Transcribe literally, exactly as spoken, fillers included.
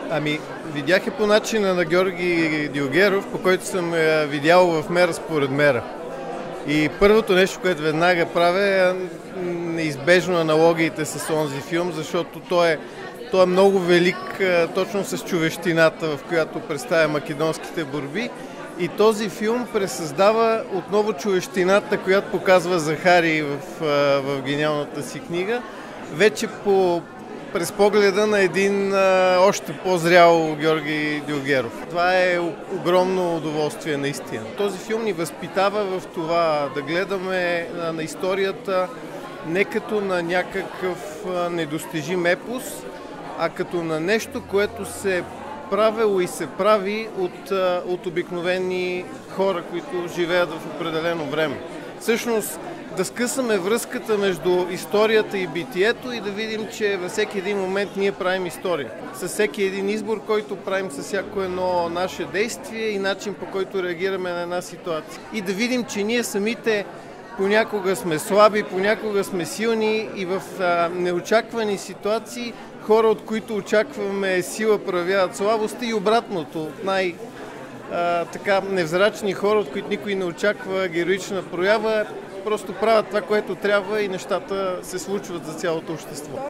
Ами, видях и по начина на Георги Дюлгеров, по който съм я видял в Мера според Мера. И първото нещо, което веднага правя, е неизбежно аналогиите с онзи филм, защото той е, той е много велик точно с човещината, в която представя македонските борби. И този филм пресъздава отново човещината, която показва Захари в, в гениалната си книга, вече по, през погледа на един а, още по-зрял Георги Дюлгеров. Това е огромно удоволствие наистина. Този филм ни възпитава в това да гледаме на, на историята не като на някакъв а, недостижим епос, а като на нещо, което се правило и се прави от, от обикновени хора, които живеят в определено време. Всъщност да скъсаме връзката между историята и битието и да видим, че във всеки един момент ние правим история. С всеки един избор, който правим, с всяко едно наше действие и начин, по който реагираме на една ситуация. И да видим, че ние самите понякога сме слаби, понякога сме силни и в а, неочаквани ситуации хора, от които очакваме сила, проявяват слабост и обратното. Най- а, така невзрачни хора, от които никой не очаква героична проява, просто правят това, което трябва и нещата се случват за цялото общество.